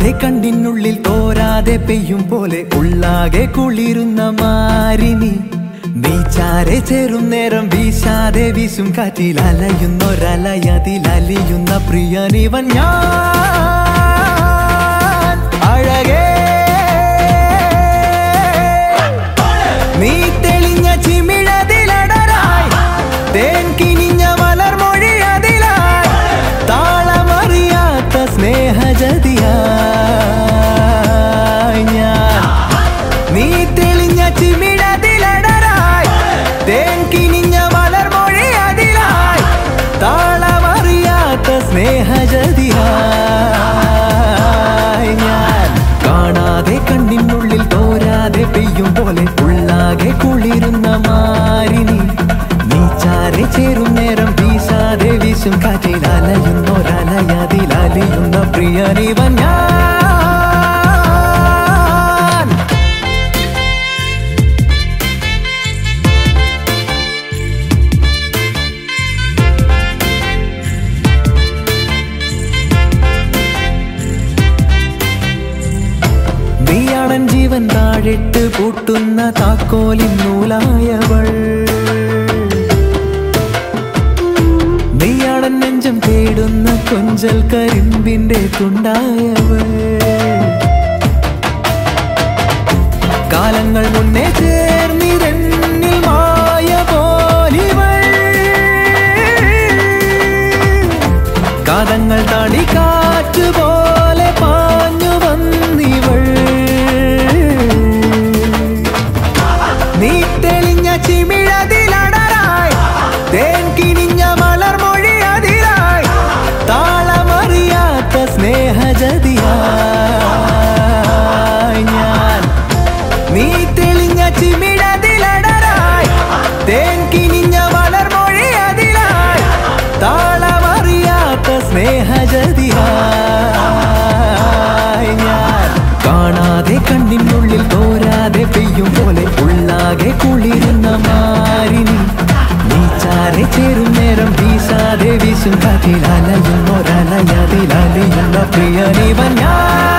കണ്ണിനുള്ളിൽ തോരാതെ പെയ്യും പോലെ ഉള്ളാകെ കുളിരുന്ന മാരിനി നീ ചാരെ ചേരും നേരം വീശാതെ വീശും കാറ്റിൽ അലയുന്നൊരലയതിൽ അലിയുന്ന പ്രിയനിവൻ ഞാൻ അഴകേ നീ തെളിഞ്ഞ ചിമിഴതിലടരായി തേൻ കിനിഞ്ഞ മലർമൊഴി അതിലായി താളമറിയാത്ത സ്നേഹജതിയായി ഞാൻ നീ തെളിഞ്ഞ ചിമിഴതിലടരായി തേൻ കിനിഞ്ഞ മലർമൊഴി അതിലായി താളമറിയാത്ത സ്നേഹജതിയായി ഞാൻ കാണാതെ കണ്ണിനുള്ളിൽ തോരാതെ പെയ്യും പോലെ ഉള്ളാകെ കുളിരുന്ന മാരിനി നീ ചാരെ ചേരും നേരം വീശാതെ വീശും കാറ്റിൽ അലയുന്നൊരലയതിൽ അലിയുന്ന പ്രിയനിവൻ ഞാൻ നീയാണൻ ജീവൻ താഴിട്ട് പൂട്ടുന്ന താക്കോലിൻ നൂലായവൾ നീയാണൻ നെഞ്ചം തേടുന്ന കൊഞ്ചൽ കരിമ്പിന്റെ തുണ്ടായവൾ കാലങ്ങൾ മുന്നേ ചേർന്നിരന്നിൽ മായ പോലിവൾ കാതങ്ങൾ താടി കാറ്റ് പോലെ പാഞ്ഞു വന്നിവൾ നീ തെളിഞ്ഞ ചിമിഴതിലടരായി തേൻ കിനിഞ്ഞ മലർമൊഴി അതിലായി താളമറിയാത്ത സ്നേഹജതിയായി ഞാൻ നീ തെളിഞ്ഞ ചിമിഴതിലടരായി തേൻ കിനിഞ്ഞ മലർമൊഴി അതിലായി താളമറിയാത്ത സ്നേഹജതിയായി ഞാൻ കാണാതെ കണ്ണിനുള്ളിൽ തോരാതെ പെയ്യും പോലെ ഉള്ളാകെ കുളിരുന്ന മാരിനി നീ ചാരെ ചേരും നേരം വീശാതെ വീശും കാറ്റിൽ അലയുന്നൊരലയതിൽ അലിയുന്ന പ്രിയനിവൻ ഞാൻ